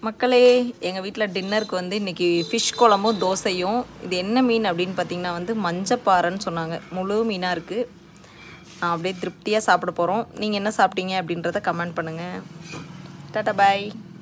மக்களே, எங்கள் வீட்டில் டின்னருக்கு வந்து இன்றைக்கி ஃபிஷ் குழம்பும் தோசையும். இது என்ன மீன் அப்படின்னு பார்த்தீங்கன்னா வந்து மஞ்சப்பாறைன்னு சொன்னாங்க. முழு மீனாக இருக்குது. அப்படியே திருப்தியாக சாப்பிட போகிறோம். நீங்கள் என்ன சாப்பிட்டீங்க அப்படின்றத கமெண்ட் பண்ணுங்கள். டாடா பாய்.